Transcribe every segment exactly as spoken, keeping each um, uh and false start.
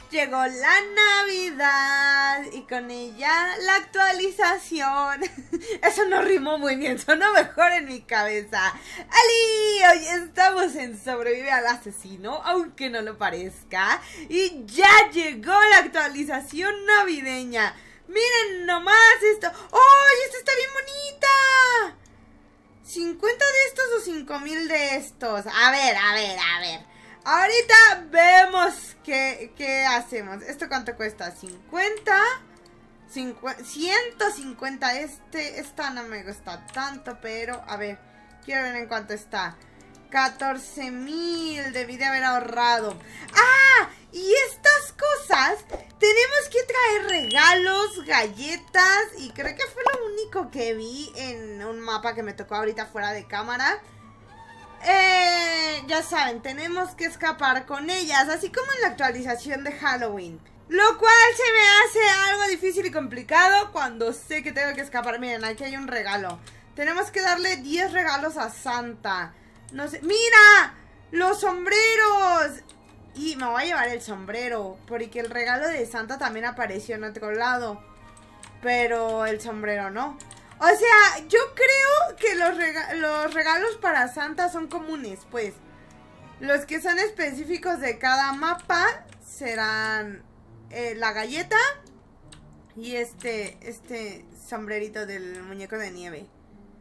llegó la Navidad y con ella la actualización. Eso no rimó muy bien, sonó mejor en mi cabeza. ¡Ali! Hoy estamos en Sobrevive al Asesino, aunque no lo parezca. Y ya llegó la actualización navideña. Miren nomás esto. ¡Oh! ¡Esta está bien bonita! ¿cincuenta de estos o cinco mil de estos? A ver, a ver, a ver. Ahorita vemos qué, qué hacemos. ¿Esto cuánto cuesta? ¿cincuenta? cincuenta, ciento cincuenta. Este, esta no me gusta tanto, pero a ver, quiero ver en cuánto está. catorce mil, debí de haber ahorrado. ¡Ah! Y estas cosas, tenemos que traer regalos, galletas. Y creo que fue lo único que vi en un mapa que me tocó ahorita fuera de cámara. Eh, ya saben, tenemos que escapar con ellas, así como en la actualización de Halloween. Lo cual se me hace algo difícil y complicado cuando sé que tengo que escapar. Miren, aquí hay un regalo. Tenemos que darle diez regalos a Santa. No sé, ¡mira! ¡Los sombreros! Y me voy a llevar el sombrero, porque el regalo de Santa también apareció en otro lado, pero el sombrero no. O sea, yo creo que los, rega los regalos para Santa son comunes, pues. Los que son específicos de cada mapa serán eh, la galleta y este, este sombrerito del muñeco de nieve.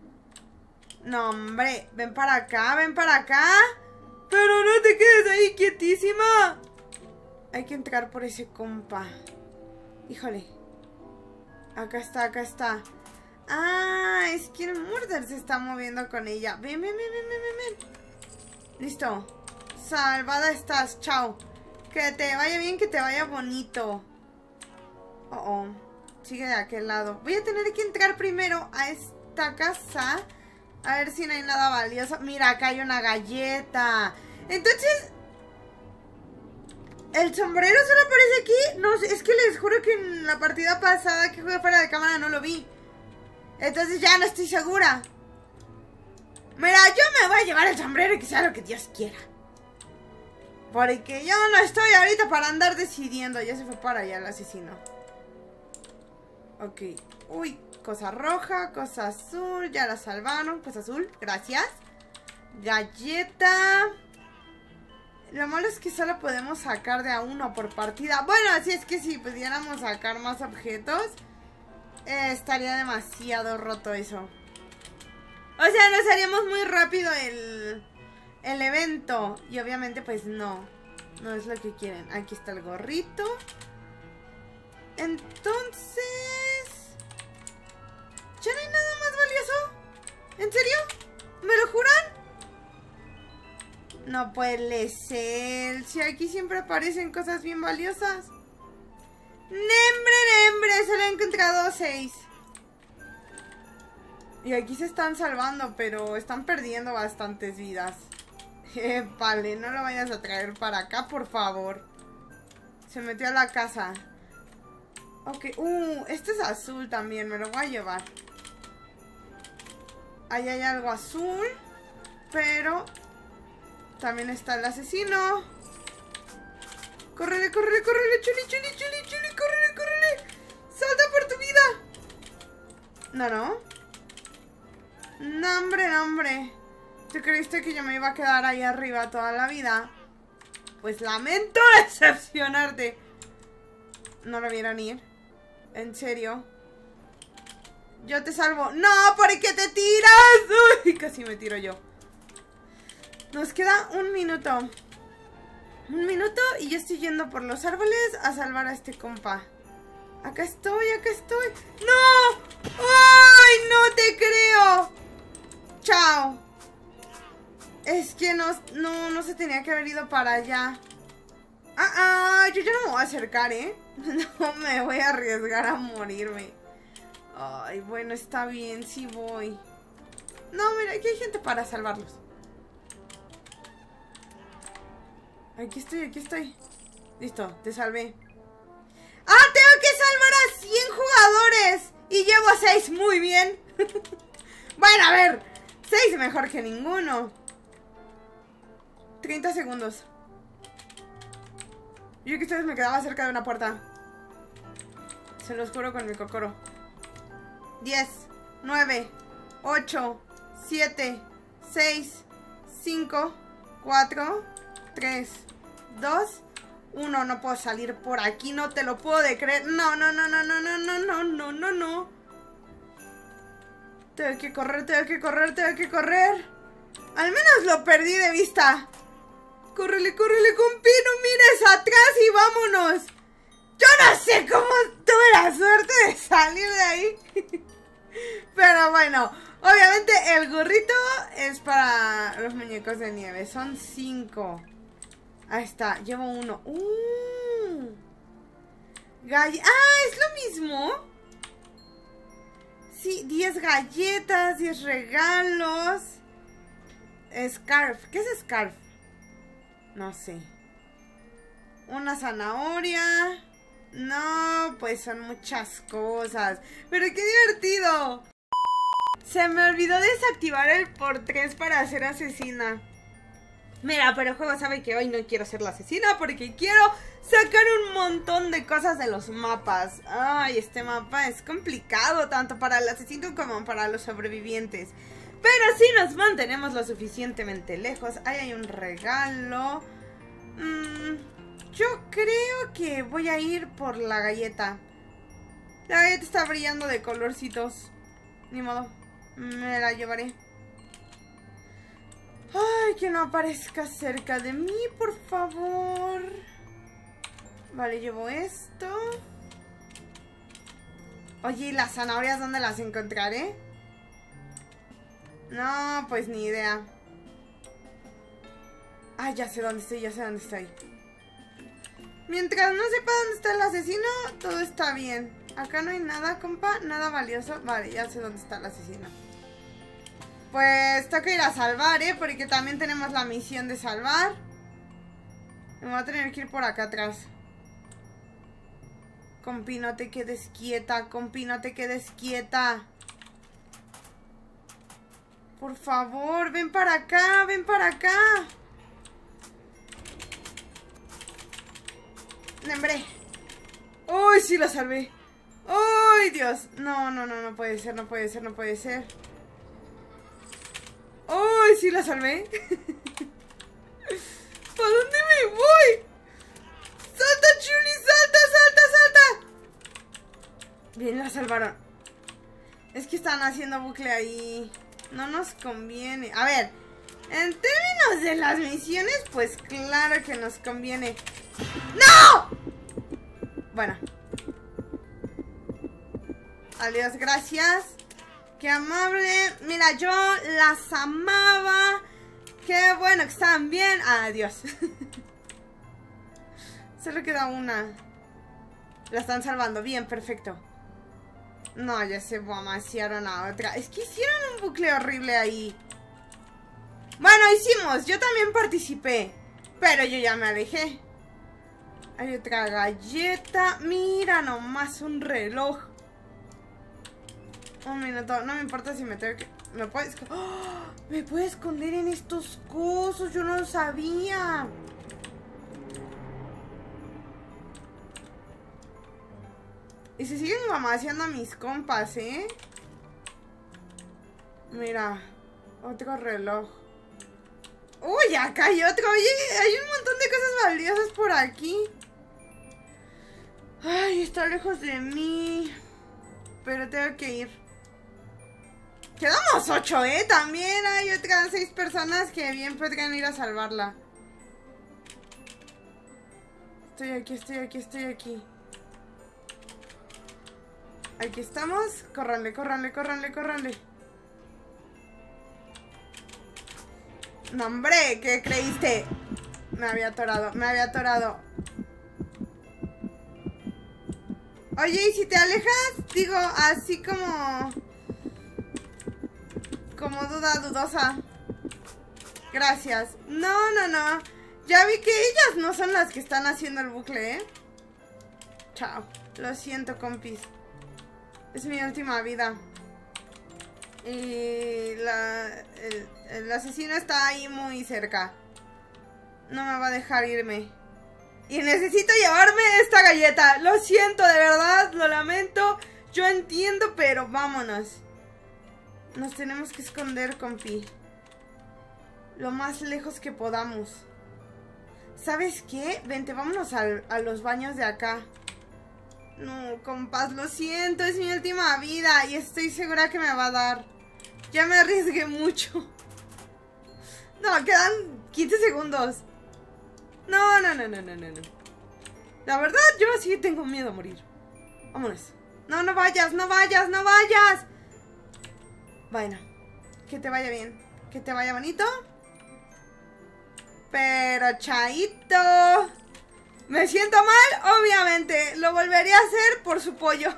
No, hombre, ven para acá, ven para acá. Pero no te quedes ahí quietísima. Hay que entrar por ese compa. Híjole. Acá está, acá está. Ah, es que el Murder se está moviendo con ella. Ven, ven, ven, ven, ven, ven. Listo. Salvada estás, chao. Que te vaya bien, que te vaya bonito. Oh, oh. Sigue de aquel lado. Voy a tener que entrar primero a esta casa. A ver si no hay nada valioso. Mira, acá hay una galleta. Entonces, ¿el sombrero solo aparece aquí? No sé, es que les juro que en la partida pasada que jugué fuera de cámara no lo vi. Entonces ya no estoy segura. Mira, yo me voy a llevar el sombrero y que sea lo que Dios quiera. Porque yo no estoy ahorita para andar decidiendo. Ya se fue para allá el asesino. Ok. Uy, cosa roja, cosa azul. Ya la salvaron, cosa azul, gracias. Galleta. Lo malo es que solo podemos sacar de a uno por partida. Bueno, así es que si pudiéramos sacar más objetos, eh, estaría demasiado roto eso. O sea, nos haríamos muy rápido el, el evento. Y obviamente pues no. No es lo que quieren. Aquí está el gorrito. Entonces, ¿ya no hay nada más valioso? ¿En serio? ¿Me lo juran? No puede ser. Si aquí siempre aparecen cosas bien valiosas. ¡Nembre, nembre! Solo he encontrado seis. Y aquí se están salvando, pero están perdiendo bastantes vidas. Eh, vale, no lo vayas a traer para acá, por favor. Se metió a la casa. Ok, uh, este es azul también, me lo voy a llevar. Ahí hay algo azul, pero también está el asesino. Córrele, córrele, córrele, chuli, chuli, chuli, chuli, córrele, córrele. Salta por tu vida. No, no. No, hombre, no, hombre. ¿Tú creíste que yo me iba a quedar ahí arriba toda la vida? Pues lamento decepcionarte. No lo vieron ir. ¿En serio? Yo te salvo. ¡No! ¿Por qué te tiras? Uy, casi me tiro yo. Nos queda un minuto. Un minuto y yo estoy yendo por los árboles a salvar a este compa. Acá estoy, acá estoy. ¡No! ¡Ay, no te creo! ¡Chao! Es que no, no, no se tenía que haber ido para allá. Ah, ah, yo ya no me voy a acercar, ¿eh? No me voy a arriesgar a morirme. Ay, bueno, está bien, sí voy. No, mira, aquí hay gente para salvarlos. Aquí estoy, aquí estoy. Listo, te salvé. ¡Ah, tengo que salvar a cien jugadores! Y llevo a seis, muy bien. Bueno, a ver, seis mejor que ninguno. treinta segundos. Yo que ustedes me quedaba cerca de una puerta. Se los juro con mi cocoro. diez, nueve, ocho, siete, seis, cinco, cuatro, tres, dos, uno. No puedo salir por aquí, no te lo puedo de creer. No, no, no, no, no, no, no, no, no, no, no. Tengo que correr, tengo que correr, tengo que correr. Al menos lo perdí de vista. Córrele, córrele, compi, no mires atrás y vámonos. Yo no sé cómo tuve la suerte de salir de ahí. Pero bueno, obviamente el gorrito es para los muñecos de nieve. Son cinco. Ahí está, llevo uno. Uh. Gall- ah, es lo mismo. Sí, diez galletas, diez regalos. Scarf. ¿Qué es scarf? No sé. Una zanahoria. No, pues son muchas cosas. Pero qué divertido. Se me olvidó desactivar el por tres para ser asesina. Mira, pero el juego sabe que hoy no quiero ser la asesina porque quiero sacar un montón de cosas de los mapas. Ay, este mapa es complicado tanto para el asesino como para los sobrevivientes. Pero si nos mantenemos lo suficientemente lejos. Ahí hay un regalo. Mm, yo creo que voy a ir por la galleta. La galleta está brillando de colorcitos. Ni modo, me la llevaré. Ay, que no aparezca cerca de mí, por favor. Vale, llevo esto. Oye, ¿y las zanahorias dónde las encontraré? No, pues ni idea. Ay, ya sé dónde estoy, ya sé dónde estoy. Mientras no sepa dónde está el asesino, todo está bien. Acá no hay nada, compa, nada valioso. Vale, ya sé dónde está el asesino. Pues toca ir a salvar, ¿eh? Porque también tenemos la misión de salvar. Me voy a tener que ir por acá atrás. Compi, no te quedes quieta. Compi, no te quedes quieta. Por favor, ven para acá, ven para acá. ¡Hombre! ¡Uy, sí lo salvé! ¡Uy, Dios! No, no, no, no puede ser, no puede ser, no puede ser. ¡Uy, sí lo salvé! ¿Para dónde me voy? ¡Salta, Chuli! ¡Salta, salta, salta! Bien, la salvaron. Es que están haciendo bucle ahí. No nos conviene. A ver, en términos de las misiones, pues claro que nos conviene. ¡No! Bueno. Adiós, gracias. Qué amable. Mira, yo las amaba. Qué bueno que están bien. Adiós. Solo queda una. La están salvando. Bien, perfecto. No, ya se amaciaron a otra. Es que hicieron un bucle horrible ahí. Bueno, hicimos. Yo también participé. Pero yo ya me alejé. Hay otra galleta. Mira nomás, un reloj. Un minuto. No me importa si me tengo que... ¿Me puedes... ¡Oh! Me puedo esconder en estos cosos. Yo no lo sabía. Y se siguen mamaseando a mis compas, ¿eh? Mira. Otro reloj. Uy, acá hay otro. Oye, hay un montón de cosas valiosas por aquí. Ay, está lejos de mí. Pero tengo que ir. Quedamos ocho, ¿eh? También hay otras seis personas que bien podrían ir a salvarla. Estoy aquí, estoy aquí, estoy aquí. Aquí estamos. Córranle, córranle, córranle, córranle. No, hombre, ¿qué creíste? Me había atorado, me había atorado. Oye, ¿y si te alejas? Digo, así como... Como duda dudosa. Gracias. No, no, no. Ya vi que ellas no son las que están haciendo el bucle, ¿eh? Chao. Lo siento, compis. Es mi última vida. Y la, el, el asesino está ahí muy cerca. No me va a dejar irme. Y necesito llevarme esta galleta. Lo siento, de verdad, lo lamento. Yo entiendo, pero vámonos. Nos tenemos que esconder, compi. Lo más lejos que podamos. ¿Sabes qué? Vente, vámonos al, a los baños de acá. No, compas, lo siento, es mi última vida y estoy segura que me va a dar. Ya me arriesgué mucho. No, quedan quince segundos. No, no, no, no, no, no, no. La verdad, yo sí tengo miedo a morir. Vámonos. No, no vayas, no vayas, no vayas. Bueno, que te vaya bien. Que te vaya bonito. Pero, chaito. Me siento mal, obviamente. Lo volvería a hacer por su pollo.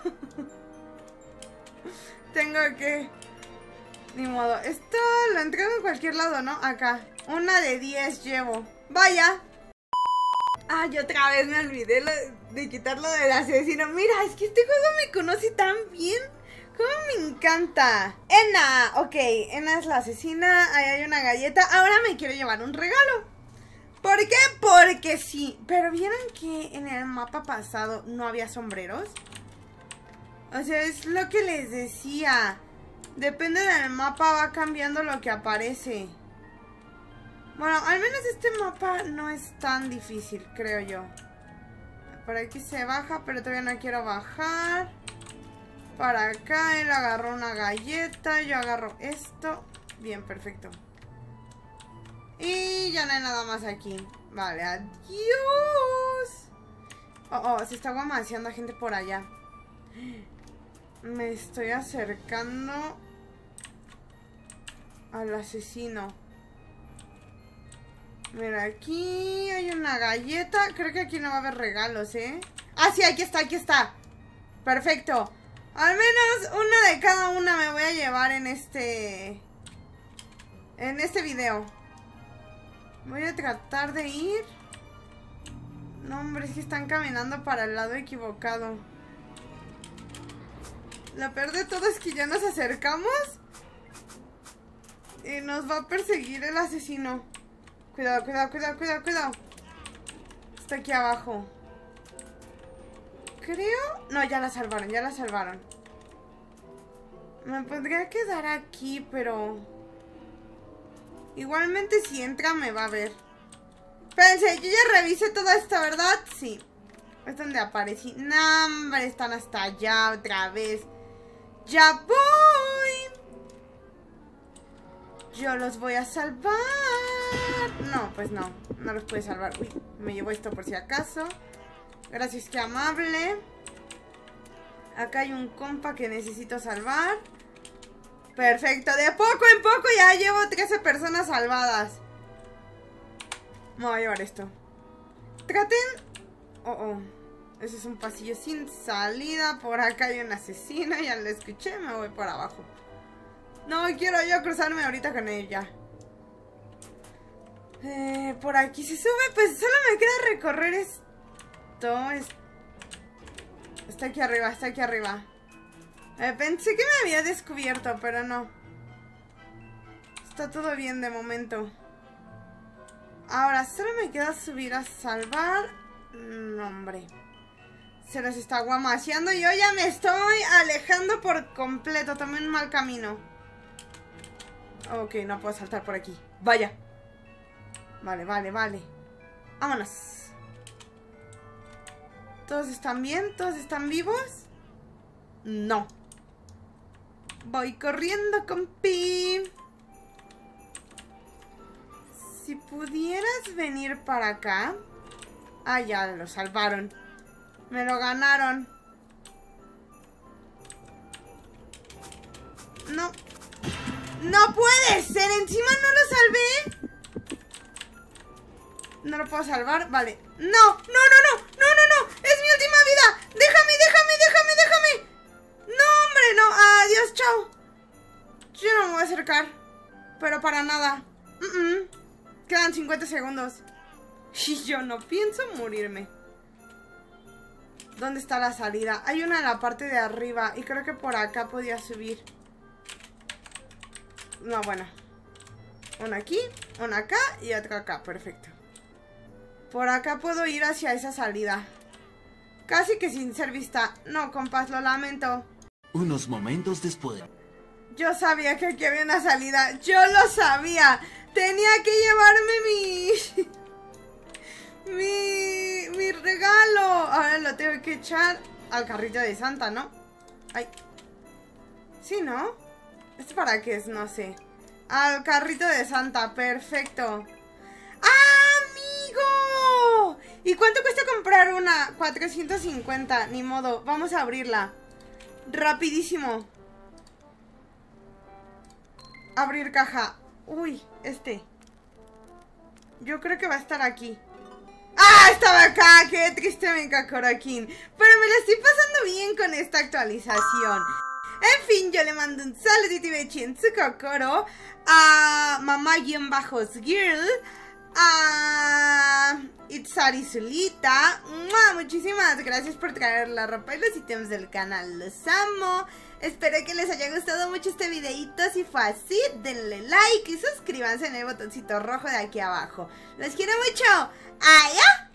Tengo que... Ni modo. Esto lo entrego en cualquier lado, ¿no? Acá. Una de diez llevo. Vaya. Ay, otra vez me olvidé lo de quitarlo del asesino. Mira, es que este juego me conoce tan bien. Cómo me encanta. Enna. Ok, Enna es la asesina. Ahí hay una galleta. Ahora me quiero llevar un regalo. ¿Por qué? Porque sí. Pero ¿vieron que en el mapa pasado no había sombreros? O sea, es lo que les decía. Depende del mapa, va cambiando lo que aparece. Bueno, al menos este mapa no es tan difícil, creo yo. Por aquí se baja, pero todavía no quiero bajar. Para acá, él agarró una galleta. Yo agarro esto. Bien, perfecto. Y ya no hay nada más aquí. Vale, adiós. Oh, oh, se está guamaseando gente por allá. Me estoy acercando al asesino. Mira, aquí hay una galleta. Creo que aquí no va a haber regalos, ¿eh? Ah, sí, aquí está, aquí está. Perfecto. Al menos una de cada una me voy a llevar en este... En este video. Voy a tratar de ir. No, hombre, es que están caminando para el lado equivocado. Lo peor de todo es que ya nos acercamos y nos va a perseguir el asesino. Cuidado, cuidado, cuidado, cuidado, cuidado. Está aquí abajo. Creo... No, ya la salvaron, ya la salvaron. Me podría quedar aquí, pero... Igualmente si entra me va a ver. Espérense, yo ya revisé todo esto, ¿verdad? Sí. Es donde aparecí. No, hombre, están hasta allá otra vez. ¡Ya voy! Yo los voy a salvar. No, pues no. No los puede salvar. Uy, me llevo esto por si acaso. Gracias, qué amable. Acá hay un compa que necesito salvar. Perfecto, de poco en poco ya llevo trece personas salvadas. Me voy a llevar esto. Traten... Oh, oh. Ese es un pasillo sin salida. Por acá hay un asesino, ya lo escuché, me voy por abajo. No quiero yo cruzarme ahorita con ella. Eh, por aquí se sube, pues solo me queda recorrer esto. Es... Está aquí arriba, está aquí arriba. Eh, pensé que me había descubierto, pero no. Está todo bien de momento. Ahora, solo me queda subir a salvar. No, hombre. Se los está guamaseando y yo ya me estoy alejando por completo. Tomé un mal camino. Ok, no puedo saltar por aquí. Vaya. Vale, vale, vale. Vámonos. ¿Todos están bien? ¿Todos están vivos? No. Voy corriendo, compi. Si pudieras venir para acá. Ah, ya lo salvaron. Me lo ganaron. No. No puede ser. Encima no lo salvé. No lo puedo salvar. Vale. No, no, no, no. No, no, no. Es mi última vida. Déjame, déjame, déjame, déjame. No, hombre, no. Adiós, chao. Yo no me voy a acercar. Pero para nada. Uh -uh. Quedan cincuenta segundos. Y yo no pienso morirme. ¿Dónde está la salida? Hay una en la parte de arriba. Y creo que por acá podía subir. No, bueno. Una aquí, una acá y otra acá. Perfecto. Por acá puedo ir hacia esa salida. Casi que sin ser vista. No, compás, lo lamento. Unos momentos después. Yo sabía que aquí había una salida. Yo lo sabía. Tenía que llevarme mi... mi... mi regalo. Ahora lo tengo que echar al carrito de Santa, ¿no? Ay. Sí, ¿no? ¿Esto para qué es? No sé. Al carrito de Santa. Perfecto. ¡Amigo! ¿Y cuánto cuesta comprar una? cuatrocientos cincuenta. Ni modo. Vamos a abrirla. Rapidísimo. Abrir caja. Uy, este. Yo creo que va a estar aquí. ¡Ah! Estaba acá. Qué triste me Coroquín. Pero me la estoy pasando bien con esta actualización. En fin, yo le mando un saludito y bechi en su Kokoro a mamá-girl, a Itzari Zulita. Muchísimas gracias por traer la ropa y los ítems del canal. Los amo. Espero que les haya gustado mucho este videito. Si fue así, denle like y suscríbanse en el botoncito rojo de aquí abajo. Los quiero mucho. ¡Adiós!